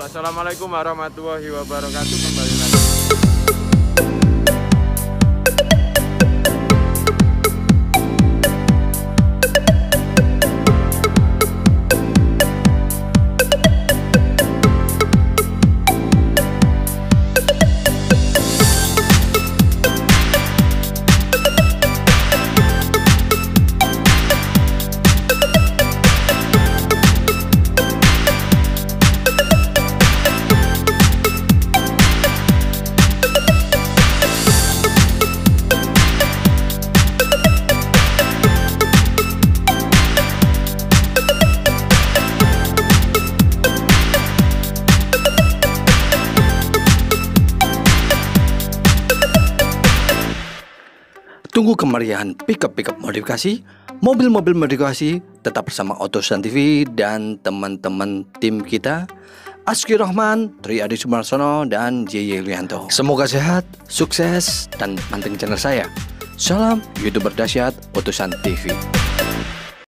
Assalamualaikum warahmatullahi wabarakatuh. Kembali lagi. Tunggu kemeriahan pickup modifikasi, mobil-mobil modifikasi, tetap bersama Otosan TV dan teman-teman tim kita, Aski Rahman, Tri Adi Sumarsono, dan JY Lianto. Semoga sehat, sukses, dan pantengin channel saya. Salam YouTuber dahsyat Otosan TV.